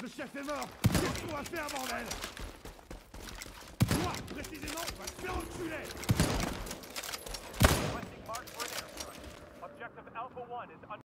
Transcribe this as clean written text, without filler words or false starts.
chef est mort. Qu'est-ce qu'on va faire, bordel? Toi, précisément, va te faire enculer. Requesting mark for an airstrike. Objective Alpha 1 is under